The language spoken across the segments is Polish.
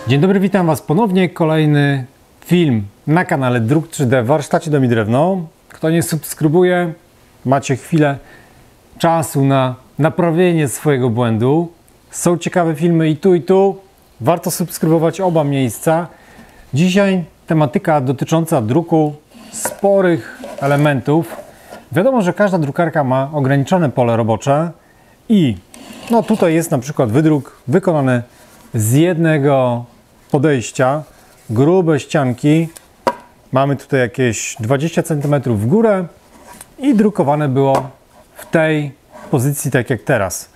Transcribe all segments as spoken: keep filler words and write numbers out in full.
Dzień dobry, witam Was ponownie. Kolejny film na kanale Druk trzy D w warsztacie Dom i Drewno. Kto nie subskrybuje, macie chwilę czasu na naprawienie swojego błędu. Są ciekawe filmy i tu, i tu. Warto subskrybować oba miejsca. Dzisiaj tematyka dotycząca druku sporych elementów. Wiadomo, że każda drukarka ma ograniczone pole robocze i no tutaj jest na przykład wydruk wykonany z jednego podejścia, grube ścianki. Mamy tutaj jakieś dwadzieścia centymetrów w górę i drukowane było w tej pozycji, tak jak teraz.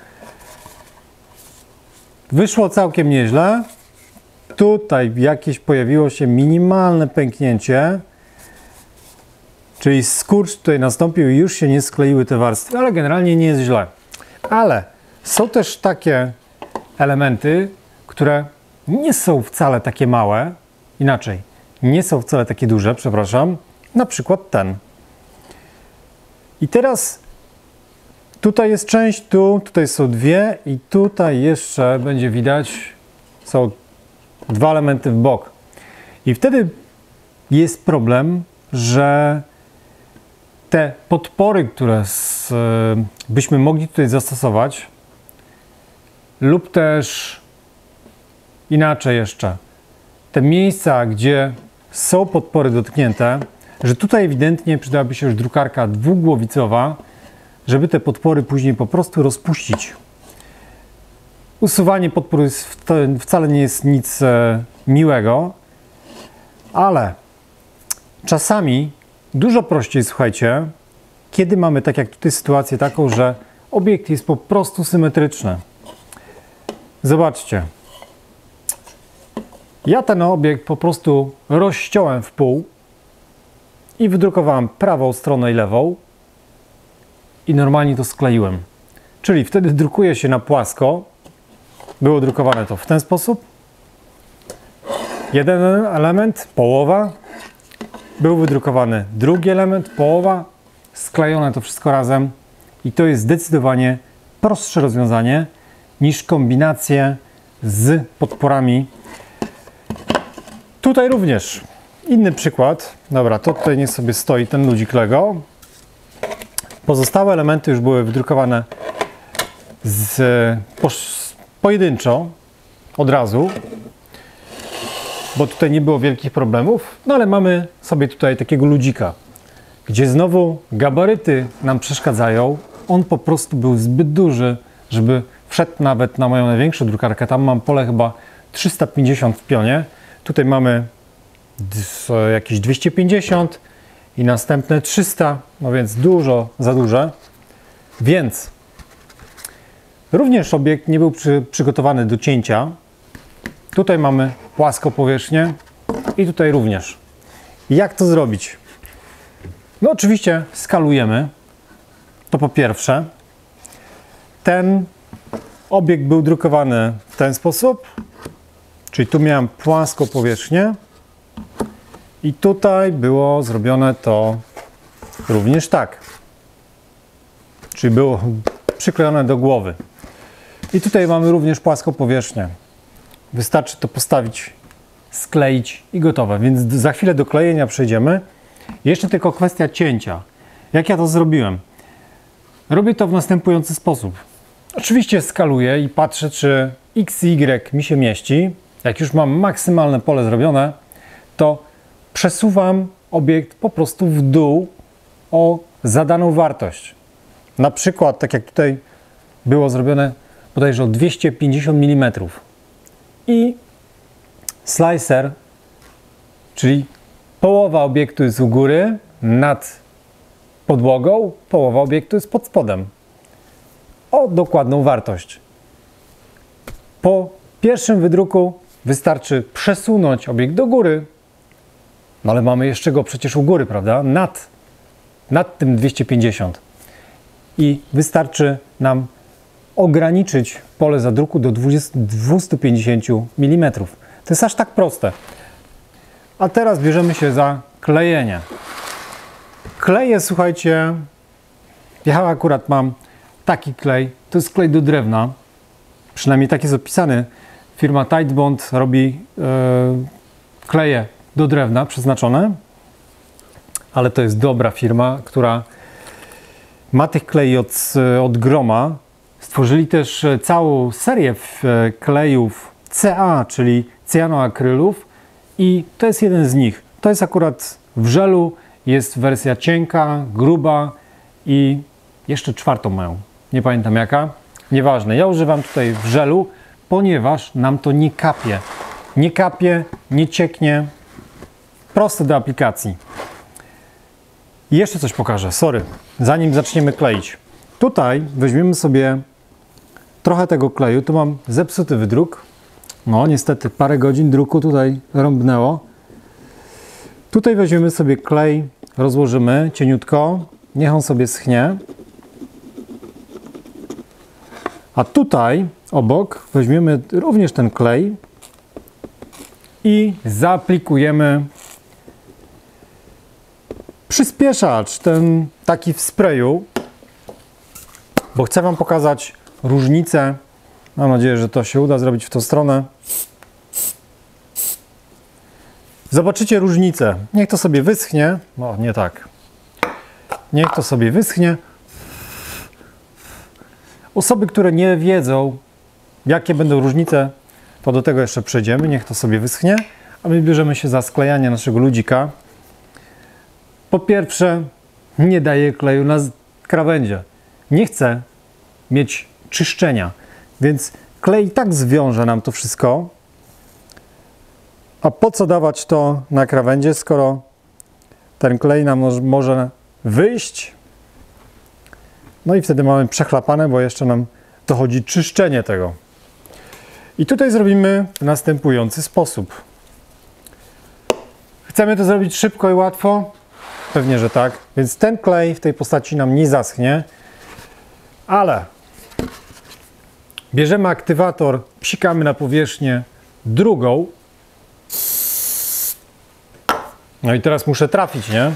Wyszło całkiem nieźle. Tutaj jakieś pojawiło się minimalne pęknięcie, czyli skurcz tutaj nastąpił i już się nie skleiły te warstwy, ale generalnie nie jest źle. Ale są też takie elementy, które nie są wcale takie małe, inaczej, nie są wcale takie duże, przepraszam, na przykład ten. I teraz tutaj jest część, tu, tutaj są dwie i tutaj jeszcze będzie widać, są dwa elementy w bok. I wtedy jest problem, że te podpory, które z, byśmy mogli tutaj zastosować, lub też inaczej jeszcze, te miejsca, gdzie są podpory dotknięte, że tutaj ewidentnie przydałaby się już drukarka dwugłowicowa, żeby te podpory później po prostu rozpuścić. Usuwanie podpór wcale nie jest nic e, miłego, ale czasami dużo prościej, słuchajcie, kiedy mamy, tak jak tutaj, sytuację taką, że obiekt jest po prostu symetryczny. Zobaczcie. Ja ten obiekt po prostu rozciąłem w pół i wydrukowałem prawą stronę i lewą i normalnie to skleiłem. Czyli wtedy drukuje się na płasko. Było drukowane to w ten sposób. Jeden element, połowa. Był wydrukowany drugi element, połowa. Sklejone to wszystko razem. I to jest zdecydowanie prostsze rozwiązanie niż kombinacje z podporami. Tutaj również inny przykład. Dobra, to tutaj niech sobie stoi ten ludzik Lego. Pozostałe elementy już były wydrukowane z, po, pojedynczo, od razu, bo tutaj nie było wielkich problemów. No ale mamy sobie tutaj takiego ludzika, gdzie znowu gabaryty nam przeszkadzają. On po prostu był zbyt duży, żeby wszedł nawet na moją największą drukarkę. Tam mam pole chyba trzysta pięćdziesiąt w pionie. Tutaj mamy jakieś dwieście pięćdziesiąt i następne trzysta, no więc dużo za duże. Więc również obiekt nie był przy, przygotowany do cięcia. Tutaj mamy płaską powierzchnię i tutaj również. Jak to zrobić? No oczywiście skalujemy. To po pierwsze. Ten obiekt był drukowany w ten sposób. Czyli tu miałem płaską powierzchnię i tutaj było zrobione to również tak. Czyli było przyklejone do głowy. I tutaj mamy również płaską powierzchnię. Wystarczy to postawić, skleić i gotowe. Więc za chwilę do klejenia przejdziemy. Jeszcze tylko kwestia cięcia. Jak ja to zrobiłem? Robię to w następujący sposób. Oczywiście skaluję i patrzę, czy X i Y mi się mieści. Jak już mam maksymalne pole zrobione, to przesuwam obiekt po prostu w dół o zadaną wartość. Na przykład, tak jak tutaj było zrobione, bodajże o dwieście pięćdziesiąt milimetrów. I slicer, czyli połowa obiektu jest u góry, nad podłogą, połowa obiektu jest pod spodem. O dokładną wartość. Po pierwszym wydruku wystarczy przesunąć obiekt do góry, no ale mamy jeszcze go przecież u góry, prawda? Nad, nad tym dwieście pięćdziesiąt. I wystarczy nam ograniczyć pole zadruku do dwieście pięćdziesiąt milimetrów. To jest aż tak proste. A teraz bierzemy się za klejenie. Kleję, słuchajcie, ja akurat mam taki klej, to jest klej do drewna. Przynajmniej tak jest opisany Firma Titebond robi e, kleje do drewna przeznaczone, ale to jest dobra firma, która ma tych klei od, od groma. Stworzyli też całą serię klejów C A, czyli cyjanoakrylów, i to jest jeden z nich. To jest akurat w żelu, jest wersja cienka, gruba i jeszcze czwartą mają. Nie pamiętam jaka. Nieważne. Ja używam tutaj w żelu, ponieważ nam to nie kapie. Nie kapie, nie cieknie. Proste do aplikacji. I jeszcze coś pokażę, sorry, zanim zaczniemy kleić. Tutaj weźmiemy sobie trochę tego kleju. Tu mam zepsuty wydruk. No niestety parę godzin druku tutaj rąbnęło. Tutaj weźmiemy sobie klej, rozłożymy cieniutko. Niech on sobie schnie. A tutaj obok weźmiemy również ten klej i zaaplikujemy przyspieszacz, ten taki w sprayu, bo chcę Wam pokazać różnicę. Mam nadzieję, że to się uda zrobić w tą stronę. Zobaczycie różnicę. Niech to sobie wyschnie. No, nie tak. Niech to sobie wyschnie. Osoby, które nie wiedzą, jakie będą różnice, to do tego jeszcze przejdziemy. Niech to sobie wyschnie, a my bierzemy się za sklejanie naszego ludzika. Po pierwsze, nie daję kleju na krawędzie. Nie chcę mieć czyszczenia, więc klej i tak zwiąże nam to wszystko. A po co dawać to na krawędzie, skoro ten klej nam może wyjść? No i wtedy mamy przechlapane, bo jeszcze nam dochodzi czyszczenie tego. I tutaj zrobimy w następujący sposób. Chcemy to zrobić szybko i łatwo? Pewnie, że tak. Więc ten klej w tej postaci nam nie zaschnie, ale bierzemy aktywator, psikamy na powierzchnię drugą. No i teraz muszę trafić, nie?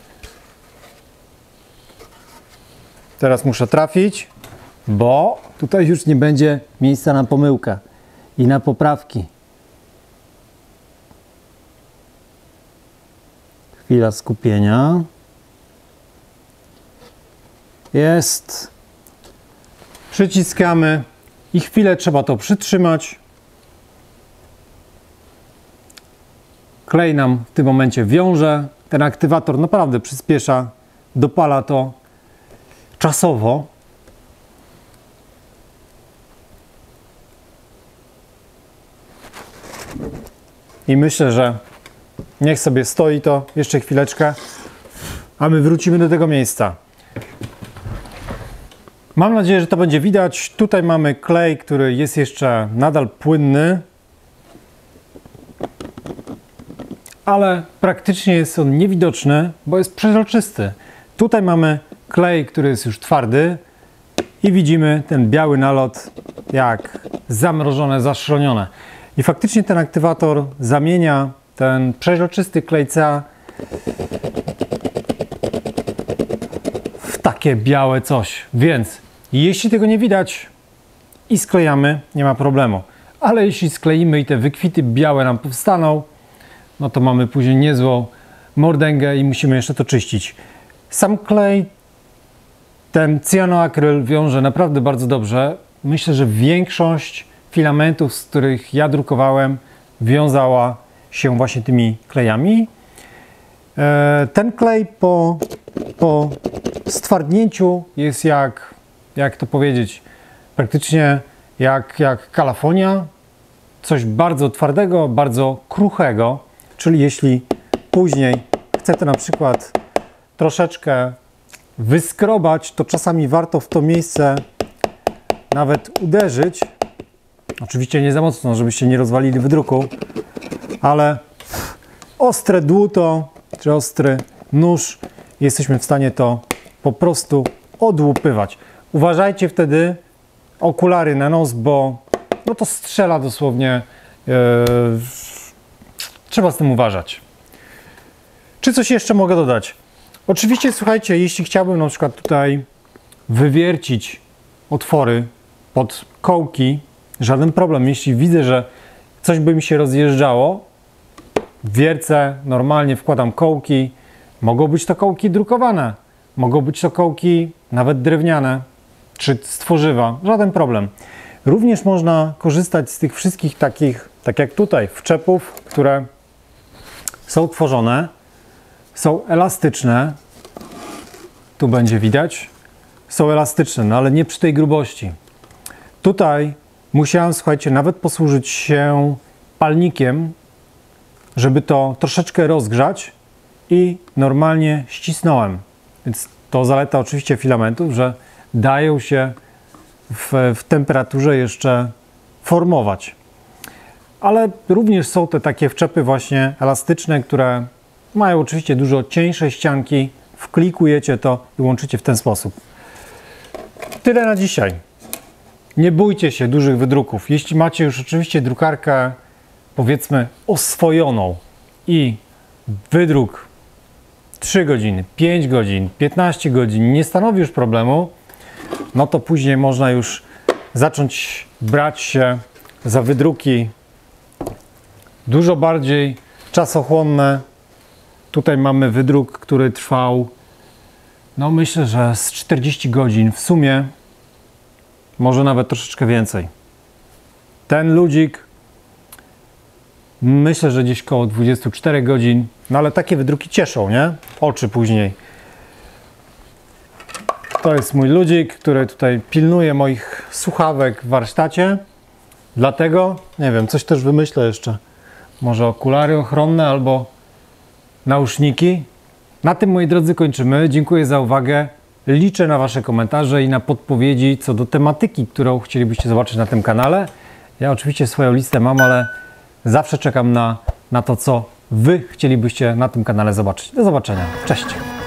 Teraz muszę trafić, bo tutaj już nie będzie miejsca na pomyłkę i na poprawki. Chwila skupienia. Jest. Przyciskamy i chwilę trzeba to przytrzymać. Klej nam w tym momencie wiąże. Ten aktywator naprawdę przyspiesza, dopala to czasowo. I myślę, że niech sobie stoi to jeszcze chwileczkę, a my wrócimy do tego miejsca. Mam nadzieję, że to będzie widać. Tutaj mamy klej, który jest jeszcze nadal płynny, ale praktycznie jest on niewidoczny, bo jest przezroczysty. Tutaj mamy klej, który jest już twardy i widzimy ten biały nalot jak zamrożone, zaszronione. I faktycznie ten aktywator zamienia ten przeźroczysty klej C A w takie białe coś. Więc jeśli tego nie widać i sklejamy, nie ma problemu. Ale jeśli skleimy i te wykwity białe nam powstaną, no to mamy później niezłą mordęgę i musimy jeszcze to czyścić. Sam klej, ten cyjanoakryl wiąże naprawdę bardzo dobrze. Myślę, że większość filamentów, z których ja drukowałem, wiązała się właśnie tymi klejami. Ten klej po, po stwardnięciu jest jak, jak to powiedzieć, praktycznie jak, jak kalafonia. Coś bardzo twardego, bardzo kruchego. Czyli jeśli później chcecie na przykład troszeczkę wyskrobać, to czasami warto w to miejsce nawet uderzyć. Oczywiście nie za mocno, żebyście nie rozwalili wydruku, ale ostre dłuto czy ostry nóż, jesteśmy w stanie to po prostu odłupywać. Uważajcie wtedy, okulary na nos, bo no to strzela dosłownie. Yy, trzeba z tym uważać. Czy coś jeszcze mogę dodać? Oczywiście, słuchajcie, jeśli chciałbym na przykład tutaj wywiercić otwory pod kołki żaden problem. Jeśli widzę, że coś by mi się rozjeżdżało, wiercę, normalnie wkładam kołki. Mogą być to kołki drukowane, mogą być to kołki nawet drewniane, czy z tworzywa, żaden problem. Również można korzystać z tych wszystkich takich, tak jak tutaj, wczepów, które są tworzone, są elastyczne, tu będzie widać, są elastyczne, no ale nie przy tej grubości. Tutaj musiałem, słuchajcie, nawet posłużyć się palnikiem, żeby to troszeczkę rozgrzać i normalnie ścisnąłem. Więc to zaleta oczywiście filamentów, że dają się w, w temperaturze jeszcze formować. Ale również są te takie wczepy właśnie elastyczne, które mają oczywiście dużo cieńsze ścianki. Wklikujecie to i łączycie w ten sposób. Tyle na dzisiaj. Nie bójcie się dużych wydruków. Jeśli macie już oczywiście drukarkę, powiedzmy, oswojoną i wydruk trzy godziny, pięć godzin, piętnaście godzin nie stanowi już problemu, no to później można już zacząć brać się za wydruki dużo bardziej czasochłonne. Tutaj mamy wydruk, który trwał, no myślę, że z czterdzieści godzin w sumie, może nawet troszeczkę więcej. Ten ludzik, myślę, że gdzieś koło dwudziestu czterech godzin, no ale takie wydruki cieszą, nie? Oczy później. To jest mój ludzik, który tutaj pilnuje moich słuchawek w warsztacie. Dlatego, nie wiem, coś też wymyślę jeszcze. Może okulary ochronne albo nauszniki. Na tym, moi drodzy, kończymy. Dziękuję za uwagę. Liczę na Wasze komentarze i na podpowiedzi co do tematyki, którą chcielibyście zobaczyć na tym kanale. Ja oczywiście swoją listę mam, ale zawsze czekam na, na to, co Wy chcielibyście na tym kanale zobaczyć. Do zobaczenia. Cześć!